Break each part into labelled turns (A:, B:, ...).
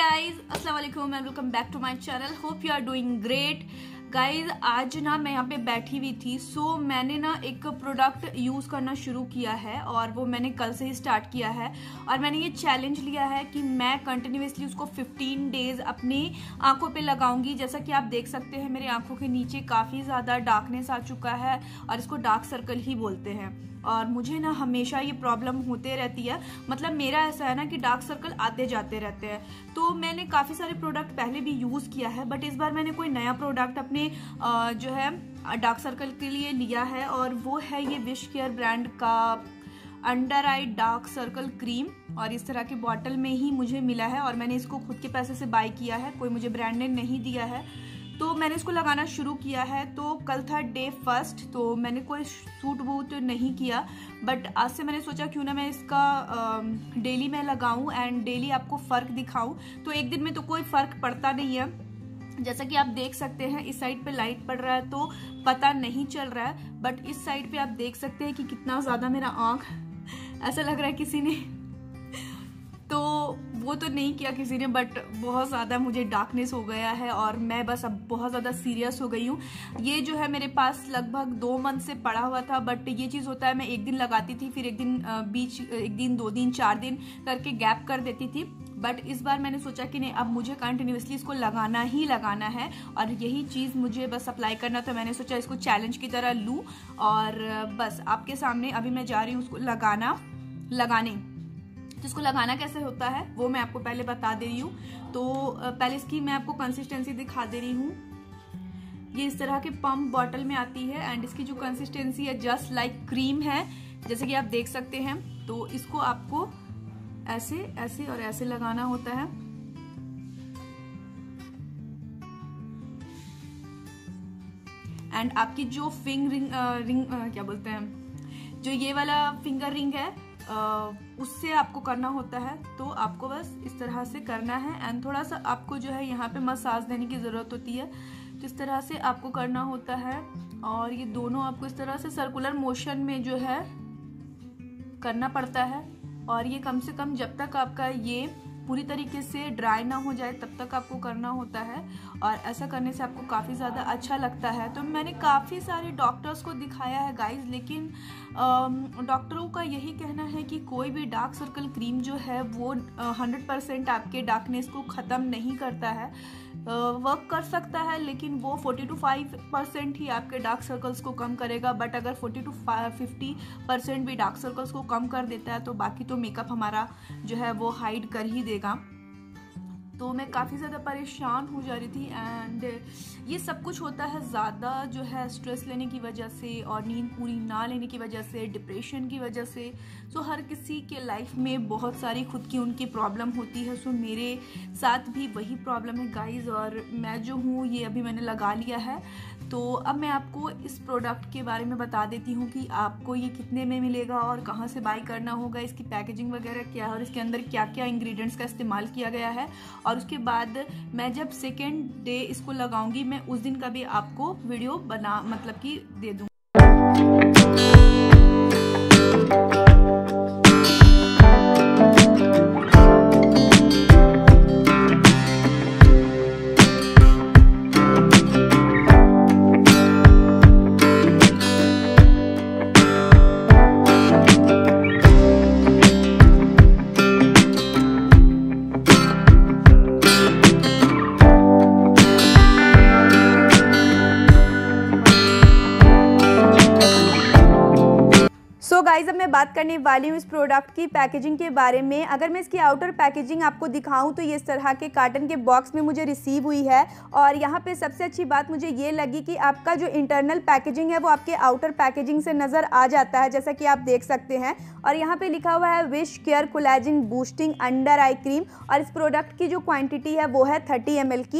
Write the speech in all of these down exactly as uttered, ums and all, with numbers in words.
A: Guys, अस्सलाम वालेकुम and welcome back to my channel. Hope you are doing great. Guys, आज ना मैं यहाँ पे बैठी हुई थी, सो so, मैंने ना एक प्रोडक्ट यूज़ करना शुरू किया है और वो मैंने कल से ही स्टार्ट किया है। और मैंने ये चैलेंज लिया है कि मैं कंटिन्यूसली उसको फिफ्टीन डेज अपनी आंखों पे लगाऊंगी। जैसा कि आप देख सकते हैं मेरी आंखों के नीचे काफ़ी ज़्यादा डार्कनेस आ चुका है और इसको डार्क सर्कल ही बोलते हैं। और मुझे ना हमेशा ये प्रॉब्लम होते रहती है, मतलब मेरा ऐसा है ना कि डार्क सर्कल आते जाते रहते हैं। तो मैंने काफ़ी सारे प्रोडक्ट पहले भी यूज़ किया है, बट इस बार मैंने कोई नया प्रोडक्ट अपने जो है डार्क सर्कल के लिए लिया है और वो है ये विश केयर ब्रांड का under eye dark circle cream. और इस तरह की बॉटल में ही मुझे मिला है और मैंने इसको खुद के पैसे से बाय किया है, कोई मुझे ब्रांड ने नहीं दिया है। तो मैंने इसको लगाना शुरू किया है। तो कल था डे फर्स्ट, तो मैंने कोई सूट वूट नहीं किया, बट आज से मैंने सोचा क्यों ना मैं इसका डेली मैं लगाऊं एंड डेली आपको फ़र्क दिखाऊं। तो एक दिन में तो कोई फ़र्क पड़ता नहीं है, जैसा कि आप देख सकते हैं इस साइड पे लाइट पड़ रहा है तो पता नहीं चल रहा है, बट इस साइड पे आप देख सकते हैं कि कितना ज़्यादा मेरा आँख ऐसा लग रहा है किसी ने तो वो तो नहीं किया किसी ने, बट बहुत ज़्यादा मुझे डार्कनेस हो गया है और मैं बस अब बहुत ज़्यादा सीरियस हो गई हूँ। ये जो है मेरे पास लगभग दो मंथ से पड़ा हुआ था, बट ये चीज़ होता है मैं एक दिन लगाती थी, फिर एक दिन बीच एक दिन दो दिन चार दिन करके गैप कर देती थी। बट इस बार मैंने सोचा कि नहीं, अब मुझे कंटिन्यूसली इसको लगाना ही लगाना है और यही चीज़ मुझे बस अप्लाई करना था। मैंने सोचा इसको चैलेंज की तरह लूँ और बस आपके सामने अभी मैं जा रही हूँ उसको लगाना लगाने तो इसको लगाना कैसे होता है वो मैं आपको पहले बता दे रही हूँ। तो पहले इसकी मैं आपको कंसिस्टेंसी दिखा दे रही हूँ। ये इस तरह के पम्प बॉटल में आती है एंड इसकी जो कंसिस्टेंसी है जस्ट लाइक क्रीम है, जैसे कि आप देख सकते हैं। तो इसको आपको ऐसे ऐसे और ऐसे लगाना होता है एंड आपकी जो फिंग रिंग रिंग क्या बोलते हैं, जो ये वाला फिंगर रिंग है Uh, उससे आपको करना होता है। तो आपको बस इस तरह से करना है एंड थोड़ा सा आपको जो है यहाँ पे मसाज देने की ज़रूरत होती है। तो इस तरह से आपको करना होता है और ये दोनों आपको इस तरह से सर्कुलर मोशन में जो है करना पड़ता है। और ये कम से कम जब तक आपका ये पूरी तरीके से ड्राई ना हो जाए तब तक आपको करना होता है और ऐसा करने से आपको काफ़ी ज़्यादा अच्छा लगता है। तो मैंने काफ़ी सारे डॉक्टर्स को दिखाया है गाइस, लेकिन डॉक्टरों का यही कहना है कि कोई भी डार्क सर्कल क्रीम जो है वो हंड्रेड परसेंट आपके डार्कनेस को ख़त्म नहीं करता है। वर्क कर सकता है लेकिन वो फोर्टी टू फाइव परसेंट ही आपके डार्क सर्कल्स को कम करेगा, बट अगर फोर्टी टू फिफ्टी परसेंट भी डार्क सर्कल्स को कम कर देता है तो बाकी तो मेकअप हमारा जो है वो हाइड कर ही देगा। तो मैं काफ़ी ज़्यादा परेशान हो जा रही थी एंड ये सब कुछ होता है ज़्यादा जो है स्ट्रेस लेने की वजह से और नींद पूरी ना लेने की वजह से, डिप्रेशन की वजह से। सो हर किसी के लाइफ में बहुत सारी खुद की उनकी प्रॉब्लम होती है। सो मेरे साथ भी वही प्रॉब्लम है गाइस और मैं जो हूँ ये अभी मैंने लगा लिया है। तो अब मैं आपको इस प्रोडक्ट के बारे में बता देती हूँ कि आपको ये कितने में मिलेगा और कहाँ से बाय करना होगा, इसकी पैकेजिंग वगैरह क्या है और इसके अंदर क्या क्या इंग्रेडिएंट्स का इस्तेमाल किया गया है। और उसके बाद मैं जब सेकेंड डे इसको लगाऊंगी मैं उस दिन का भी आपको वीडियो बना मतलब कि दे दूँ।
B: सो गाइज, अब मैं बात करने वाली हूँ इस प्रोडक्ट की पैकेजिंग के बारे में। अगर मैं इसकी आउटर पैकेजिंग आपको दिखाऊं तो ये इस तरह के कार्टन के बॉक्स में मुझे रिसीव हुई है। और यहाँ पे सबसे अच्छी बात मुझे ये लगी कि आपका जो इंटरनल पैकेजिंग है वो आपके आउटर पैकेजिंग से नज़र आ जाता है, जैसा कि आप देख सकते हैं। और यहाँ पे लिखा हुआ है Wish Care collagen boosting under eye cream और इस प्रोडक्ट की जो क्वान्टिटी है वो है थर्टी एम एल की।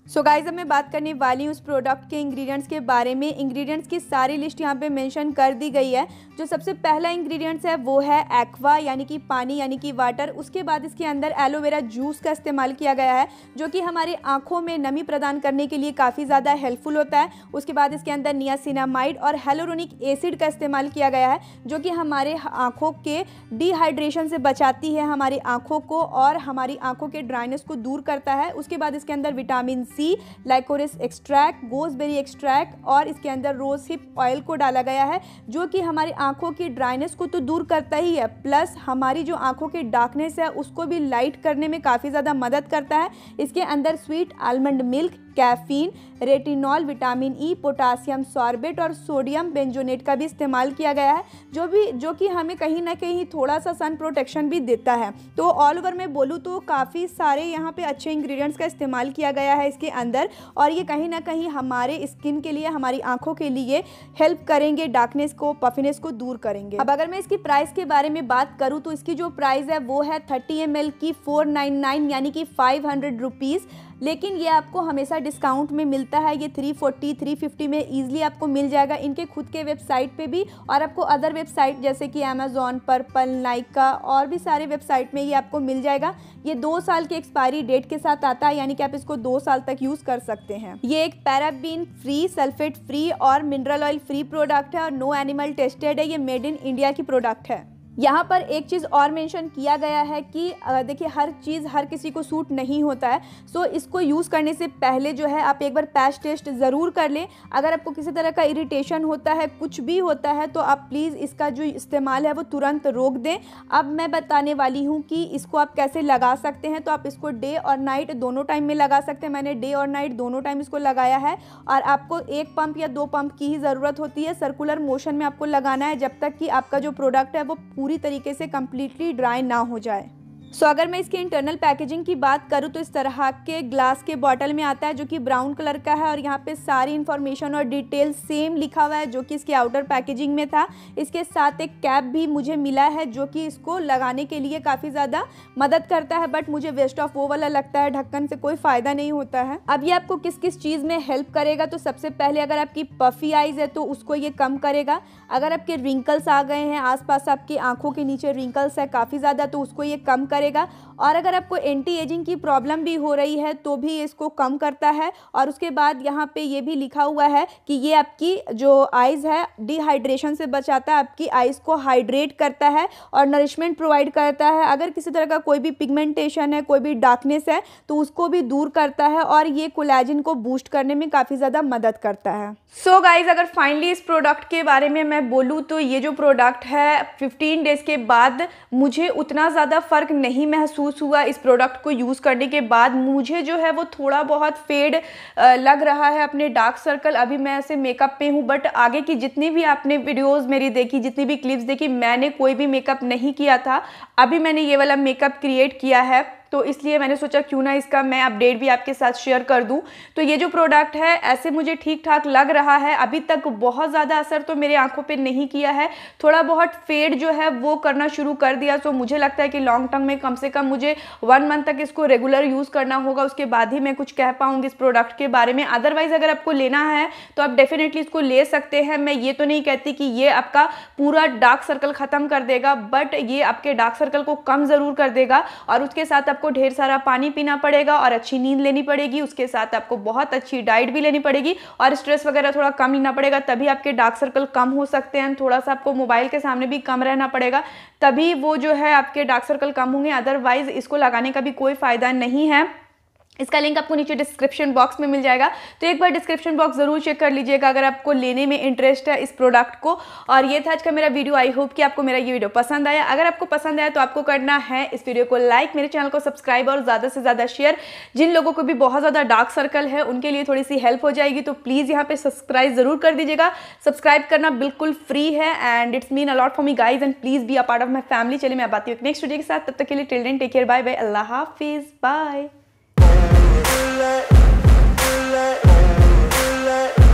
B: सो so गाइज अब मैं बात करने वाली हूँ उस प्रोडक्ट के इंग्रेडिएंट्स के बारे में। इंग्रेडिएंट्स की सारी लिस्ट यहाँ पे मेंशन कर दी गई है। जो सबसे पहला इंग्रेडिएंट्स है वो है एक्वा यानी कि पानी यानी कि वाटर। उसके बाद इसके अंदर एलोवेरा जूस का इस्तेमाल किया गया है जो कि हमारी आंखों में नमी प्रदान करने के लिए काफ़ी ज़्यादा हेल्पफुल होता है। उसके बाद इसके अंदर नियासिनामाइड और हेलोरोनिक एसिड का इस्तेमाल किया गया है जो कि हमारे आँखों के डिहाइड्रेशन से बचाती है हमारी आँखों को और हमारी आँखों के ड्राइनेस को दूर करता है। उसके बाद इसके अंदर vitamin C, liquorice extract, gooseberry extract और इसके अंदर रोज हिप ऑयल को डाला गया है जो कि हमारी आंखों की ड्राइनेस को तो दूर करता ही है, प्लस हमारी जो आंखों की डार्कनेस है उसको भी लाइट करने में काफ़ी ज़्यादा मदद करता है। इसके अंदर sweet almond milk, caffeine, retinol, vitamin E, potassium sorbate और सोडियम बेंजोनेट का भी इस्तेमाल किया गया है जो भी जो कि हमें कहीं ना कहीं थोड़ा सा सन प्रोटेक्शन भी देता है। तो ऑल ओवर मैं बोलूँ तो काफ़ी सारे यहाँ पे अच्छे इंग्रेडिएंट्स का इस्तेमाल किया गया है इसके अंदर और ये कहीं ना कहीं हमारे स्किन के लिए, हमारी आंखों के लिए हेल्प करेंगे, डार्कनेस को, पफिनेस को दूर करेंगे। अब अगर मैं इसकी प्राइस के बारे में बात करूँ तो इसकी जो प्राइस है वो है थर्टी एम एल की फोर नाइन नाइन यानी कि फाइव हंड्रेड रुपीज़, लेकिन ये आपको हमेशा डिस्काउंट में मिलता है। ये थ्री फोर्टी, थ्री फिफ्टी में ईजिली आपको मिल जाएगा इनके खुद के वेबसाइट पे भी और आपको अदर वेबसाइट जैसे कि अमेजॉन, पर्पल, नाइका और भी सारे वेबसाइट में ये आपको मिल जाएगा। ये दो साल की एक्सपायरी डेट के साथ आता है यानी कि आप इसको दो साल तक यूज़ कर सकते हैं। ये एक पैराबीन फ्री, सल्फेट फ्री और मिनरल ऑयल फ्री प्रोडक्ट है और नो एनिमल टेस्टेड है। ये मेड इन इंडिया की प्रोडक्ट है। यहाँ पर एक चीज़ और मेंशन किया गया है कि देखिए हर चीज़ हर किसी को सूट नहीं होता है, सो इसको यूज़ करने से पहले जो है आप एक बार पैच टेस्ट ज़रूर कर लें। अगर आपको किसी तरह का इरिटेशन होता है, कुछ भी होता है, तो आप प्लीज़ इसका जो इस्तेमाल है वो तुरंत रोक दें। अब मैं बताने वाली हूँ कि इसको आप कैसे लगा सकते हैं। तो आप इसको डे और नाइट दोनों टाइम में लगा सकते हैं। मैंने डे और नाइट दोनों टाइम इसको लगाया है और आपको एक पंप या दो पंप की ही ज़रूरत होती है। सर्कुलर मोशन में आपको लगाना है जब तक कि आपका जो प्रोडक्ट है वो पूरी तरीके से कंप्लीटली ड्राई ना हो जाए। सो so, अगर मैं इसके इंटरनल पैकेजिंग की बात करूँ तो इस तरह के ग्लास के बॉटल में आता है जो कि ब्राउन कलर का है और यहाँ पे सारी इन्फॉर्मेशन और डिटेल सेम लिखा हुआ है जो कि इसके आउटर पैकेजिंग में था। इसके साथ एक कैप भी मुझे मिला है जो कि इसको लगाने के लिए काफ़ी ज़्यादा मदद करता है, बट मुझे वेस्ट ऑफ वो वाला लगता है, ढक्कन से कोई फ़ायदा नहीं होता है। अब ये आपको किस किस चीज़ में हेल्प करेगा, तो सबसे पहले अगर आपकी पफी आइज़ है तो उसको ये कम करेगा। अगर आपके रिंकल्स आ गए हैं, आसपास आपकी आंखों के नीचे रिंकल्स है काफ़ी ज़्यादा, तो उसको ये कम करेगा। और अगर आपको एंटी एजिंग की प्रॉब्लम भी हो रही है तो भी इसको कम करता है। और उसके बाद यहाँ पे ये भी लिखा हुआ है कि ये आपकी जो आइज़ है डिहाइड्रेशन से बचाता है, आपकी आइज़ को हाइड्रेट करता है और नरिशमेंट प्रोवाइड करता है। अगर किसी तरह का कोई भी पिगमेंटेशन है, कोई भी डार्कनेस है, तो उसको भी दूर करता है और ये कोलेजन को बूस्ट करने में काफ़ी ज़्यादा मदद करता है। सो so गाइज अगर फाइनली इस प्रोडक्ट के बारे में मैं बोलूँ तो ये जो प्रोडक्ट है फिफ्टीन डेज़ के बाद मुझे उतना ज़्यादा फ़र्क नहीं महसूस हुआ। इस प्रोडक्ट को यूज़ करने के बाद मुझे जो है वो थोड़ा बहुत फेड लग रहा है अपने डार्क सर्कल। अभी मैं ऐसे मेकअप पे हूँ, बट आगे की जितनी भी आपने वीडियोस मेरी देखी, जितनी भी क्लिप्स देखी, मैंने कोई भी मेकअप नहीं किया था। अभी मैंने ये वाला मेकअप क्रिएट किया है तो इसलिए मैंने सोचा क्यों ना इसका मैं अपडेट भी आपके साथ शेयर कर दूं। तो ये जो प्रोडक्ट है ऐसे मुझे ठीक ठाक लग रहा है। अभी तक बहुत ज़्यादा असर तो मेरे आंखों पे नहीं किया है, थोड़ा बहुत फेड जो है वो करना शुरू कर दिया। तो मुझे लगता है कि लॉन्ग टर्म में कम से कम मुझे वन मंथ तक इसको रेगुलर यूज़ करना होगा, उसके बाद ही मैं कुछ कह पाऊँगी इस प्रोडक्ट के बारे में। अदरवाइज़ अगर आपको लेना है तो आप डेफिनेटली इसको ले सकते हैं। मैं ये तो नहीं कहती कि ये आपका पूरा डार्क सर्कल ख़त्म कर देगा, बट ये आपके डार्क सर्कल को कम ज़रूर कर देगा और उसके साथ आपको ढेर सारा पानी पीना पड़ेगा और अच्छी नींद लेनी पड़ेगी। उसके साथ आपको बहुत अच्छी डाइट भी लेनी पड़ेगी और स्ट्रेस वगैरह थोड़ा कम लेना पड़ेगा, तभी आपके डार्क सर्कल कम हो सकते हैं। थोड़ा सा आपको मोबाइल के सामने भी कम रहना पड़ेगा, तभी वो जो है आपके डार्क सर्कल कम होंगे। अदरवाइज इसको लगाने का भी कोई फायदा नहीं है। इसका लिंक आपको नीचे डिस्क्रिप्शन बॉक्स में मिल जाएगा, तो एक बार डिस्क्रिप्शन बॉक्स ज़रूर चेक कर लीजिएगा अगर आपको लेने में इंटरेस्ट है इस प्रोडक्ट को। और ये था आज का मेरा वीडियो। आई होप कि आपको मेरा ये वीडियो पसंद आया। अगर आपको पसंद आया तो आपको करना है इस वीडियो को लाइक, मेरे चैनल को सब्सक्राइब और ज़्यादा से ज़्यादा शेयर। जिन लोगों को भी बहुत ज़्यादा डार्क सर्कल है उनके लिए थोड़ी सी हेल्प हो जाएगी, तो प्लीज़ यहाँ पे सब्सक्राइब ज़रूर कर दीजिएगा। सब्सक्राइब करना बिल्कुल फ्री है and it's mean a lot for me guys and please be a part of my family. चलिए मैं बात हूँ नेक्स्ट वीडियो के साथ, तब तक के लिए till then take care, bye bye, अल्लाह हाफिज़, बाय। Let, let, let.